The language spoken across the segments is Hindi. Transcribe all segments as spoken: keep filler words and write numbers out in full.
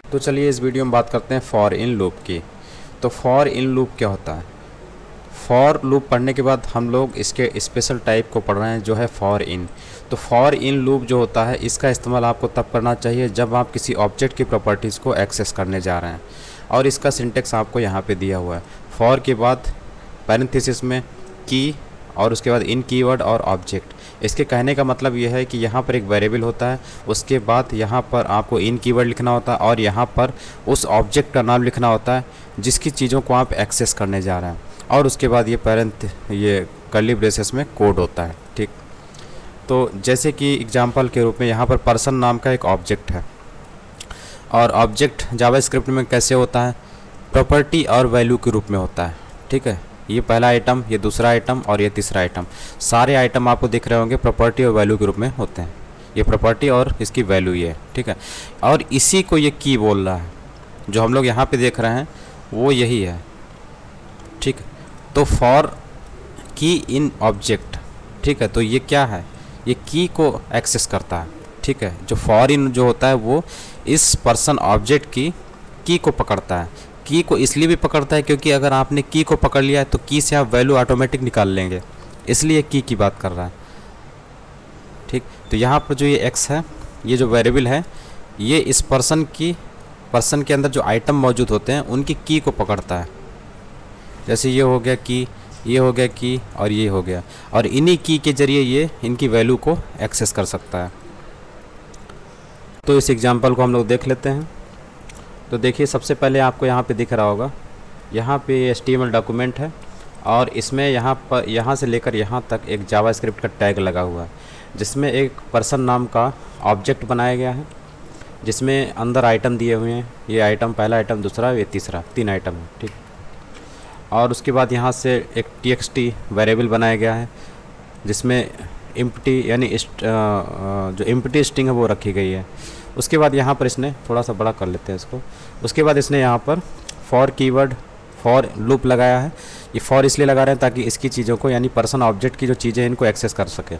तो चलिए इस वीडियो में बात करते हैं फॉर इन लूप की। तो फॉर इन लूप क्या होता है? फॉर लूप पढ़ने के बाद हम लोग इसके स्पेशल टाइप को पढ़ रहे हैं जो है फॉर इन। तो फॉर इन लूप जो होता है इसका इस्तेमाल आपको तब करना चाहिए जब आप किसी ऑब्जेक्ट की प्रॉपर्टीज़ को एक्सेस करने जा रहे हैं। और इसका सिंटेक्स आपको यहाँ पे दिया हुआ है। फॉर के बाद पैरेंथेसिस में की और उसके बाद इन कीवर्ड और ऑब्जेक्ट। इसके कहने का मतलब यह है कि यहाँ पर एक वेरिएबल होता है, उसके बाद यहाँ पर आपको इन कीवर्ड लिखना होता है और यहाँ पर उस ऑब्जेक्ट का नाम लिखना होता है जिसकी चीज़ों को आप एक्सेस करने जा रहे हैं। और उसके बाद ये पैरेंथ ये कर्ली ब्रेसेस में कोड होता है। ठीक, तो जैसे कि एग्जांपल के रूप में यहाँ पर पर्सन नाम का एक ऑब्जेक्ट है और ऑब्जेक्ट जावास्क्रिप्ट में कैसे होता है? प्रॉपर्टी और वैल्यू के रूप में होता है। ठीक है, ये पहला आइटम, ये दूसरा आइटम और ये तीसरा आइटम। सारे आइटम आपको दिख रहे होंगे प्रॉपर्टी और वैल्यू के रूप में होते हैं। ये प्रॉपर्टी और इसकी वैल्यू ये है। ठीक है, और इसी को ये की बोल रहा है, जो हम लोग यहाँ पे देख रहे हैं वो यही है। ठीक है, तो फॉर की इन ऑब्जेक्ट। ठीक है, तो ये क्या है? ये की को एक्सेस करता है। ठीक है, जो फॉर इन जो होता है वो इस पर्सन ऑब्जेक्ट की की को पकड़ता है। की को इसलिए भी पकड़ता है क्योंकि अगर आपने की को पकड़ लिया है तो की से आप वैल्यू ऑटोमेटिक निकाल लेंगे, इसलिए की की बात कर रहा है। ठीक, तो यहाँ पर जो ये एक्स है, ये जो वेरिएबल है, ये इस पर्सन की पर्सन के अंदर जो आइटम मौजूद होते हैं उनकी की को पकड़ता है। जैसे ये हो गया की, ये हो गया की और ये हो गया, और इन्हीं की के जरिए ये इनकी वैल्यू को एक्सेस कर सकता है। तो इस एग्जांपल को हम लोग देख लेते हैं। तो देखिए, सबसे पहले आपको यहाँ पे दिख रहा होगा, यहाँ पे H T M L document है और इसमें यहाँ पर यहाँ से लेकर यहाँ तक एक जावास्क्रिप्ट का टैग लगा हुआ है जिसमें एक पर्सन नाम का ऑब्जेक्ट बनाया गया है, जिसमें अंदर आइटम दिए हुए हैं। ये आइटम पहला आइटम, दूसरा, ये तीसरा, तीन आइटम है। ठीक, और उसके बाद यहाँ से एक टी एक्स टी वेरिएबल बनाया गया है जिसमें इम्प्टी यानी जो इम्प्टी स्ट्रिंग है वो रखी गई है। उसके बाद यहाँ पर इसने थोड़ा सा बड़ा कर लेते हैं इसको। उसके बाद इसने यहाँ पर फॉर कीवर्ड फॉर लूप लगाया है। ये फॉर इसलिए लगा रहे हैं ताकि इसकी चीज़ों को यानी पर्सन ऑब्जेक्ट की जो चीज़ें हैं इनको एक्सेस कर सके।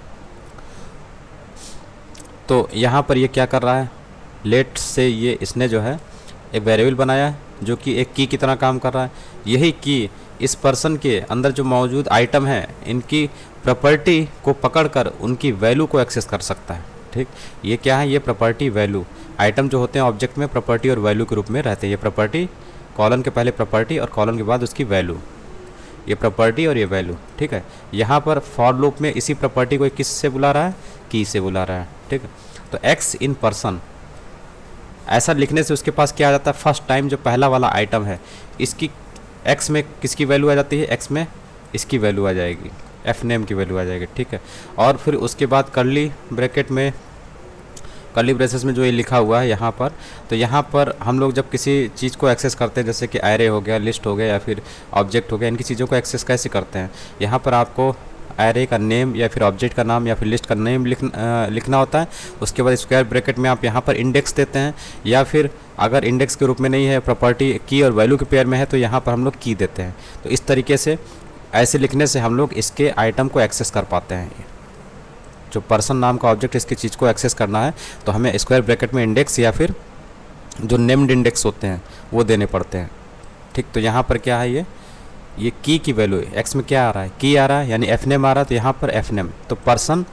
तो यहाँ पर ये क्या कर रहा है? लेट से ये इसने जो है एक वेरिएबल बनाया है जो कि एक की की तरह काम कर रहा है। यही की इस पर्सन के अंदर जो मौजूद आइटम है इनकी प्रॉपर्टी को पकड़कर उनकी वैल्यू को एक्सेस कर सकता है। ठीक, ये क्या है? ये प्रॉपर्टी वैल्यू आइटम जो होते हैं ऑब्जेक्ट में प्रॉपर्टी और वैल्यू के रूप में रहते हैं। ये प्रॉपर्टी कॉलन के पहले प्रॉपर्टी और कॉलन के बाद उसकी वैल्यू, ये प्रॉपर्टी और ये वैल्यू। ठीक है, यहाँ पर फॉर लूप में इसी प्रॉपर्टी को किस से बुला रहा है? की से बुला रहा है। ठीक है, तो एक्स इन पर्सन ऐसा लिखने से उसके पास क्या आ जाता है? फर्स्ट टाइम जो पहला वाला आइटम है इसकी एक्स में किसकी वैल्यू आ जाती है? एक्स में इसकी वैल्यू आ जाएगी, एफ नेम की वैल्यू आ जाएगी। ठीक है, और फिर उसके बाद कर्ली ब्रैकेट में कर्ली ब्रेसेस में जो ये लिखा हुआ है यहाँ पर, तो यहाँ पर हम लोग जब किसी चीज़ को एक्सेस करते हैं, जैसे कि एरे हो गया, लिस्ट हो गया या फिर ऑब्जेक्ट हो गया, इनकी चीज़ों को एक्सेस कैसे करते हैं? यहाँ पर आपको एरे का नेम या फिर ऑब्जेक्ट का नाम या फिर लिस्ट का नेम लिख आ, लिखना होता है। उसके बाद स्क्वायर ब्रैकेट में आप यहाँ पर इंडेक्स देते हैं, या फिर अगर इंडेक्स के रूप में नहीं है, प्रॉपर्टी की और वैल्यू के पेयर में है, तो यहाँ पर हम लोग की देते हैं। तो इस तरीके से ऐसे लिखने से हम लोग इसके आइटम को एक्सेस कर पाते हैं। जो पर्सन नाम का ऑब्जेक्ट इसकी चीज़ को एक्सेस करना है तो हमें स्क्वायर ब्रैकेट में इंडेक्स या फिर जो नेम्ड इंडेक्स होते हैं वो देने पड़ते हैं। ठीक, तो यहाँ पर क्या है? ये ये की की वैल्यू एक्स में क्या आ रहा है? की आ रहा है, यानी एफ नेम आ रहा है, तो यहाँ पर एफ नेम, तो पर्सन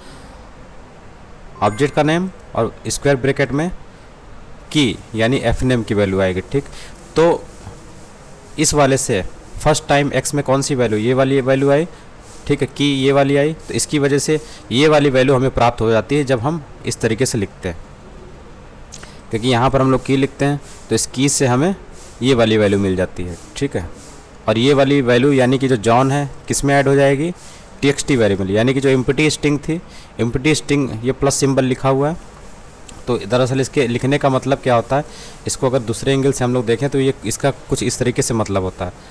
ऑब्जेक्ट का नेम और स्क्वायर ब्रैकेट में की यानी एफ नेम की वैल्यू आएगी। ठीक, तो इस वाले से फर्स्ट टाइम एक्स में कौन सी वैल्यू? ये वाली वैल्यू आई। ठीक है, की ये वाली आई, तो इसकी वजह से ये वाली वैल्यू हमें प्राप्त हो जाती है जब हम इस तरीके से लिखते हैं, क्योंकि यहाँ पर हम लोग की लिखते हैं तो इस की से हमें ये वाली वैल्यू मिल जाती है। ठीक है, और ये वाली वैल्यू यानी कि जो जॉन है किस में ऐड हो जाएगी? टी एक्स टी वेरिएबल, यानी कि जो इम्प्टी स्ट्रिंग थी, इम्प्टी स्ट्रिंग ये प्लस सिंबल लिखा हुआ है। तो दरअसल इसके लिखने का मतलब क्या होता है? इसको अगर दूसरे एंगल से हम लोग देखें तो ये इसका कुछ इस तरीके से मतलब होता है,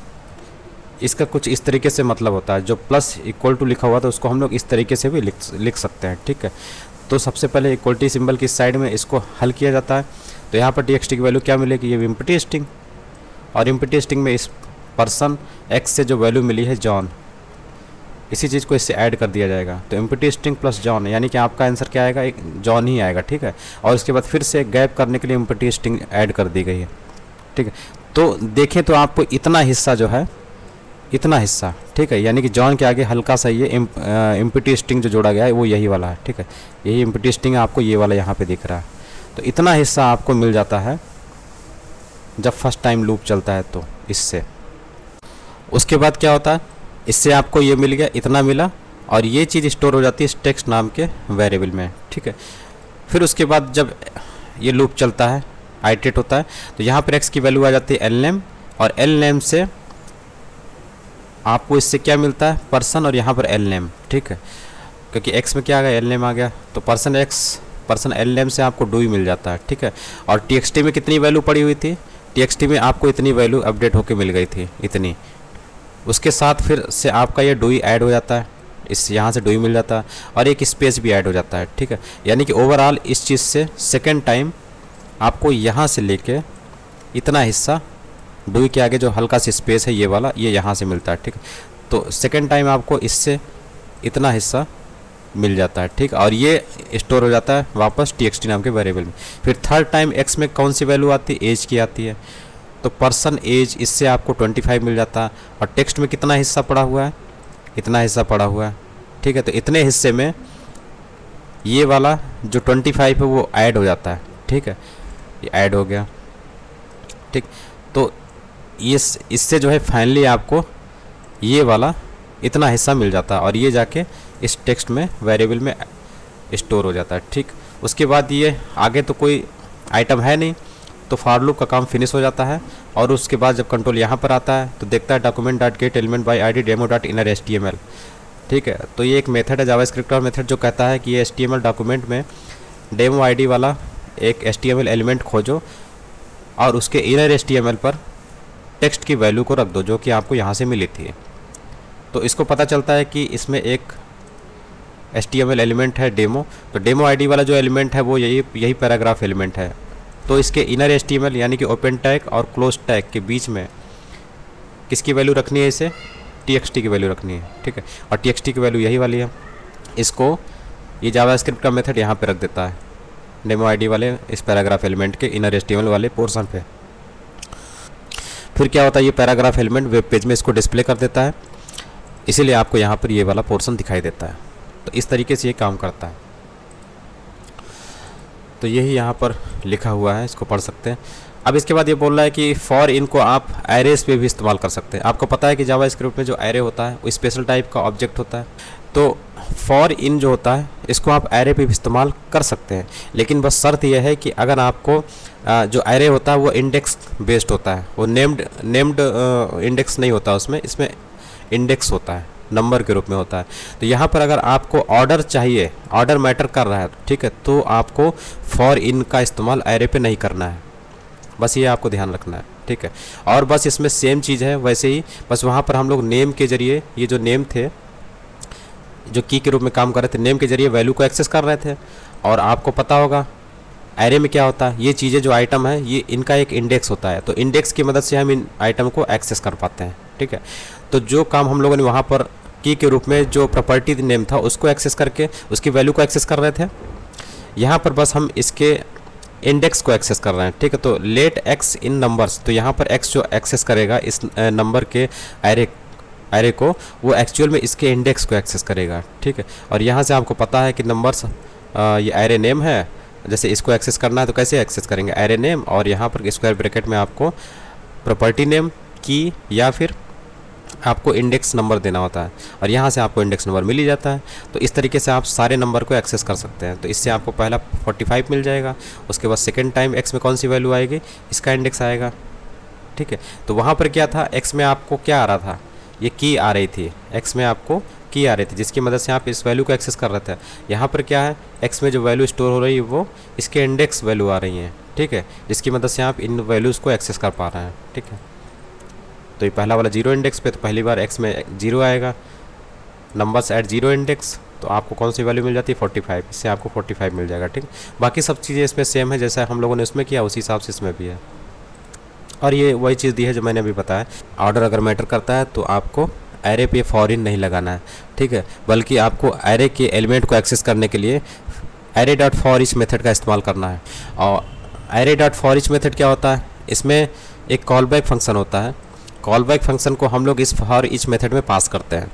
इसका कुछ इस तरीके से मतलब होता है। जो प्लस इक्वल टू लिखा हुआ था उसको हम लोग इस तरीके से भी लिख लिख सकते हैं। ठीक है, तो सबसे पहले इक्वलिटी सिंबल की साइड में इसको हल किया जाता है। तो यहाँ पर टी एक्स टी की वैल्यू क्या मिलेगी? ये इम्प्टी स्ट्रिंग, और इम्प्टी स्ट्रिंग में इस पर्सन एक्स से जो वैल्यू मिली है जॉन, इसी चीज़ को इससे ऐड कर दिया जाएगा। तो एम्प्टी स्ट्रिंग प्लस जॉन, यानी कि आपका आंसर क्या आएगा, एक जॉन ही आएगा, ठीक है। और उसके बाद फिर से गैप करने के लिए एम्प्टी स्ट्रिंग ऐड कर दी गई है, ठीक है। तो देखें तो आपको इतना हिस्सा जो है, इतना हिस्सा, ठीक है, यानी कि जॉन के आगे हल्का सा ये एम्प्टी स्ट्रिंग जो जोड़ा गया है वो यही वाला है, ठीक है। यही एम्प्टी स्ट्रिंग आपको ये वाला यहाँ पे दिख रहा है। तो इतना हिस्सा आपको मिल जाता है जब फर्स्ट टाइम लूप चलता है तो इससे। उसके बाद क्या होता है, इससे आपको ये मिल गया, इतना मिला, और ये चीज़ स्टोर हो जाती है इस टेक्स्ट नाम के वेरिएबल में, ठीक है। फिर उसके बाद जब ये लूप चलता है, आइटरेट होता है, तो यहाँ पर एक्स की वैल्यू आ जाती है एल नेम, और एल नेम से आपको इससे क्या मिलता है, पर्सन, और यहाँ पर एल नेम, ठीक है, क्योंकि एक्स में क्या आ गया, एल नेम आ गया, तो person X person L name से आपको डू ही मिल जाता है, ठीक है। और टी एक्स टी में कितनी वैल्यू पड़ी हुई थी, टी एक्स टी में आपको इतनी वैल्यू अपडेट होके मिल गई थी, इतनी। उसके साथ फिर से आपका ये डू ही ऐड हो जाता है, इस यहाँ से डू ही मिल जाता है, और एक स्पेस भी ऐड हो जाता है, ठीक है। यानी कि ओवरऑल इस चीज़ से सेकेंड टाइम आपको यहाँ से लेके इतना हिस्सा डू के आगे जो हल्का सा स्पेस है ये वाला, ये यहाँ से मिलता है, ठीक है। तो सेकेंड टाइम आपको इससे इतना हिस्सा मिल जाता है, ठीक। और ये स्टोर हो जाता है वापस टी एक्स टी नाम के वेरिएबल में। फिर थर्ड टाइम एक्स में कौन सी वैल्यू आती है, एज की आती है, तो पर्सन एज, इससे आपको पच्चीस मिल जाता है। और टेक्स्ट में कितना हिस्सा पड़ा हुआ है, इतना हिस्सा पड़ा हुआ है, ठीक है। तो इतने हिस्से में ये वाला जो पच्चीस है वो ऐड हो जाता है, ठीक है, ये ऐड हो गया, ठीक। तो ये इससे जो है फाइनली आपको ये वाला इतना हिस्सा मिल जाता है, और ये जाके इस टेक्स्ट में वेरिएबल में स्टोर हो जाता है, ठीक। उसके बाद ये आगे तो कोई आइटम है नहीं, तो फॉर लूप का काम फिनिश हो जाता है। और उसके बाद जब कंट्रोल यहाँ पर आता है तो देखता है document dot get element by I D demo dot inner H T M L, ठीक है। तो ये एक मेथड है जावास्क्रिप्ट और मेथड जो कहता है कि ये H T M L document में डेमो आई डी वाला एक H T M L element खोजो, और उसके inner H T M L पर टेक्स्ट की वैल्यू को रख दो जो कि आपको यहाँ से मिली थी। तो इसको पता चलता है कि इसमें एक H T M L element है डेमो, तो डेमो आईडी वाला जो एलिमेंट है वो यही यही पैराग्राफ एलिमेंट है। तो इसके inner H T M L यानी कि ओपन टैग और क्लोज टैग के बीच में किसकी वैल्यू रखनी है, इसे टी एक्स टी की वैल्यू रखनी है, ठीक है। और टी एक्स टी की वैल्यू यही वाली है। इसको ये जावास्क्रिप्ट का मेथड यहाँ पे रख देता है डेमो आईडी वाले इस पैराग्राफ एलिमेंट के inner H T M L वाले पोर्शन पे। फिर क्या होता है, ये पैराग्राफ एलिमेंट वेब पेज में इसको डिस्प्ले कर देता है, इसीलिए आपको यहाँ पर ये वाला पोर्शन दिखाई देता है। तो इस तरीके से ये काम करता है। तो यही यहाँ पर लिखा हुआ है, इसको पढ़ सकते हैं। अब इसके बाद ये बोल रहा है कि फॉर इन को आप एरेस पे भी इस्तेमाल कर सकते हैं। आपको पता है कि जावास्क्रिप्ट में जो एरे होता है वो स्पेशल टाइप का ऑब्जेक्ट होता है, तो फॉर इन जो होता है इसको आप एरे पे भी इस्तेमाल कर सकते हैं। लेकिन बस शर्त यह है कि अगर आपको जो एरे होता है वो इंडेक्स बेस्ड होता है, वो नेम्ड नेम्ड इंडेक्स नहीं होता उसमें, इसमें इंडेक्स होता है, नंबर के रूप में होता है। तो यहाँ पर अगर आपको ऑर्डर चाहिए, ऑर्डर मैटर कर रहा है, ठीक है, तो आपको फॉर इन का इस्तेमाल एरे पे नहीं करना है, बस ये आपको ध्यान रखना है, ठीक है। और बस इसमें सेम चीज़ है वैसे ही, बस वहाँ पर हम लोग नेम के जरिए, ये जो नेम थे जो की के रूप में काम कर रहे थे, नेम के जरिए वैल्यू को एक्सेस कर रहे थे। और आपको पता होगा एरे में क्या होता है, ये चीज़ें जो आइटम है ये इनका एक इंडेक्स होता है, तो इंडेक्स की मदद से हम इन आइटम को एक्सेस कर पाते हैं, ठीक है। तो जो काम हम लोगों ने वहाँ पर की के रूप में जो प्रॉपर्टी नेम था उसको एक्सेस करके उसकी वैल्यू को एक्सेस कर रहे थे, यहाँ पर बस हम इसके इंडेक्स को एक्सेस कर रहे हैं, ठीक है। तो लेट एक्स इन नंबर्स, तो यहाँ पर एक्स जो एक्सेस करेगा इस नंबर के एरे एरे को, वो एक्चुअल में इसके इंडेक्स को एक्सेस करेगा, ठीक है। और यहाँ से आपको पता है कि नंबर्स ये एरे नेम है, जैसे इसको एक्सेस करना है तो कैसे एक्सेस करेंगे, एरे नेम, और यहाँ पर स्क्वायर ब्रैकेट में आपको प्रॉपर्टी नेम की या फिर आपको इंडेक्स नंबर देना होता है, और यहाँ से आपको इंडेक्स नंबर मिल ही जाता है। तो इस तरीके से आप सारे नंबर को एक्सेस कर सकते हैं। तो इससे आपको पहला पैंतालीस मिल जाएगा, उसके बाद सेकंड टाइम एक्स में कौन सी वैल्यू आएगी, इसका इंडेक्स आएगा, ठीक है। तो वहाँ पर क्या था, एक्स में आपको क्या आ रहा था, ये की आ रही थी, एक्स में आपको की आ रही थी जिसकी मदद से आप इस वैल्यू को एक्सेस कर रहे थे। यहाँ पर क्या है, एक्स में जो वैल्यू स्टोर हो रही है वो इसके इंडेक्स वैल्यू आ रही हैं, ठीक है, जिसकी मदद से आप इन वैल्यूज़ को एक्सेस कर पा रहे हैं, ठीक है। तो ये पहला वाला जीरो इंडेक्स पे, तो पहली बार एक्स में जीरो आएगा, नंबर्स एट जीरो इंडेक्स, तो आपको कौन सी वैल्यू मिल जाती है, पैंतालीस, इससे आपको पैंतालीस मिल जाएगा, ठीक। बाकी सब चीज़ें इसमें सेम है, जैसा हम लोगों ने इसमें किया उसी हिसाब से इसमें भी है। और ये वही चीज़ दी है जो मैंने अभी बताया, ऑर्डर अगर मैटर करता है तो आपको एरे पे फॉर इन नहीं लगाना है, ठीक है, बल्कि आपको एरे के एलिमेंट को एक्सेस करने के लिए array dot for each method का इस्तेमाल करना है। और array dot for each method क्या होता है, इसमें एक कॉल बैक फंक्शन होता है। कॉल बैक फंक्शन को हम लोग इस फॉर ईच मेथड में पास करते हैं।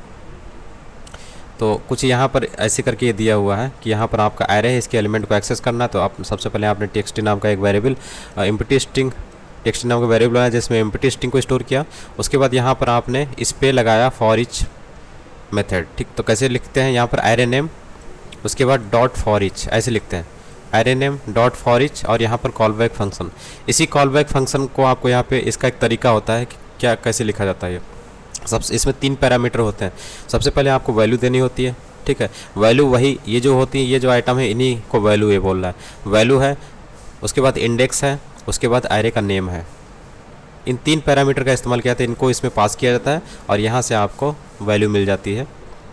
तो कुछ यहाँ पर ऐसे करके ये दिया हुआ है कि यहाँ पर आपका एरे है, इसके एलिमेंट को एक्सेस करना है। तो आप सबसे पहले आपने टेक्स्ट नाम का एक वेरिएबल एम्प्टी स्ट्रिंग टेक्स्ट नाम का वेरिएबल है जिसमें एम्प्टी स्ट्रिंग को स्टोर किया। उसके बाद यहाँ पर आपने इस पे लगाया फॉर ईच मेथड, ठीक। तो कैसे लिखते हैं, यहाँ पर एरे नेम, उसके बाद डॉट फॉर ईच, ऐसे लिखते हैं array name dot for each, और यहाँ पर कॉल बैक फंक्शन। इसी कॉल बैक फंक्शन को आपको यहाँ पे इसका एक तरीका होता है कि क्या कैसे लिखा जाता है। ये सबसे इसमें तीन पैरामीटर होते हैं। सबसे पहले आपको वैल्यू देनी होती है, ठीक है। वैल्यू वही ये जो होती है, ये जो आइटम है इन्हीं को वैल्यू ये बोल रहा है, वैल्यू है। उसके बाद इंडेक्स है, उसके बाद एरे का नेम है। इन तीन पैरामीटर का इस्तेमाल किया था, इनको इसमें पास किया जाता है और यहाँ से आपको वैल्यू मिल जाती है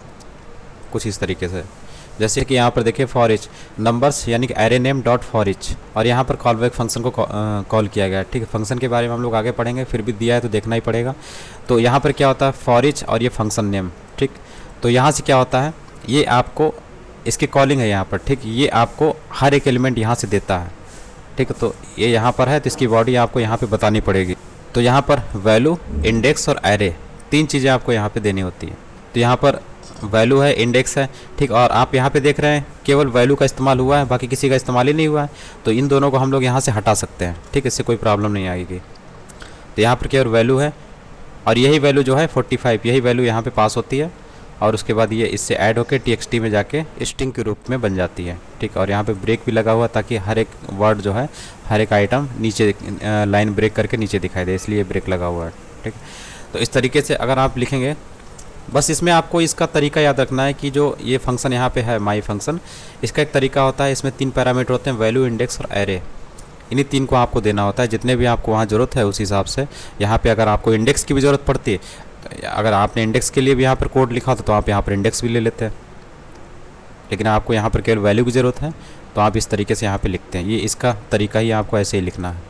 कुछ इस तरीके से। जैसे कि यहाँ पर देखिए फॉर ईच नंबर्स यानी कि array name dot for each, और यहाँ पर कॉल बैक फंक्शन को कॉल किया गया है, ठीक है। फंक्शन के बारे में हम लोग आगे पढ़ेंगे, फिर भी दिया है तो देखना ही पड़ेगा। तो यहाँ पर क्या होता है, फॉर ईच और ये फंक्शन नेम, ठीक। तो यहाँ से क्या होता है, ये आपको इसकी कॉलिंग है यहाँ पर, ठीक। ये आपको हर एक एलिमेंट यहाँ से देता है, ठीक है। तो ये यहाँ पर है तो इसकी बॉडी आपको यहाँ पे बतानी पड़ेगी। तो यहाँ पर वैल्यू, इंडेक्स और एरे, तीन चीज़ें आपको यहाँ पे देनी होती है। तो यहाँ पर वैल्यू है, इंडेक्स है, ठीक। और आप यहाँ पे देख रहे हैं केवल वैल्यू का इस्तेमाल हुआ है, बाकी किसी का इस्तेमाल ही नहीं हुआ है। तो इन दोनों को हम लोग यहाँ से हटा सकते हैं, ठीक। इससे कोई प्रॉब्लम नहीं आएगी। तो यहाँ पर केवल वैल्यू है और यही वैल्यू जो है फोर्टी फाइव, यही वैल्यू यहाँ पे पास होती है और उसके बाद ये इससे ऐड होकर टी एक्स टी में जाके स्ट्रिंग के रूप में बन जाती है, ठीक। और यहाँ पे ब्रेक भी लगा हुआ ताकि हर एक वर्ड जो है, हर एक आइटम नीचे लाइन ब्रेक करके नीचे दिखाई दे, इसलिए ब्रेक लगा हुआ है, ठीक। तो इस तरीके से अगर आप लिखेंगे, बस इसमें आपको इसका तरीका याद रखना है कि जो ये फंक्शन यहाँ पे है माई फंक्शन, इसका एक तरीका होता है। इसमें तीन पैरामीटर होते हैं, वैल्यू, इंडेक्स और एरे। इन्हीं तीन को आपको देना होता है, जितने भी आपको वहाँ ज़रूरत है उस हिसाब से। यहाँ पे अगर आपको इंडेक्स की भी ज़रूरत पड़ती है, तो अगर आपने इंडेक्स के लिए भी यहाँ पर कोड लिखा होता तो आप यहाँ पर इंडेक्स भी ले लेते हैं, लेकिन आपको यहाँ पर केवल वैल्यू की ज़रूरत है तो आप इस तरीके से यहाँ पर लिखते हैं। ये इसका तरीका ही आपको ऐसे ही लिखना है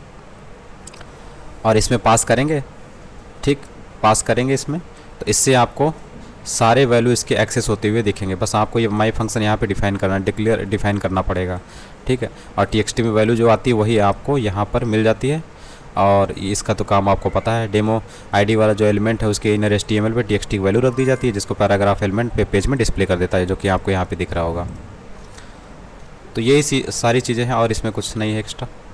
और इसमें पास करेंगे, ठीक। पास करेंगे इसमें, तो इससे आपको सारे वैल्यू इसके एक्सेस होते हुए दिखेंगे। बस आपको ये माई फंक्शन यहाँ पे डिफाइन करना, डिक्लेयर डिफाइन करना पड़ेगा, ठीक है। और टी एक्स टी में वैल्यू जो आती है वही आपको यहाँ पर मिल जाती है। और इसका तो काम आपको पता है, डेमो आईडी वाला जो एलिमेंट है उसके inner H T M L पे टी एक्स टी की वैल्यू रख दी जाती है, जिसको पैराग्राफ एलिमेंट पे पेज में डिस्प्ले कर देता है, जो कि आपको यहाँ पर दिख रहा होगा। तो यही सारी चीज़ें हैं और इसमें कुछ नहीं है एक्स्ट्रा।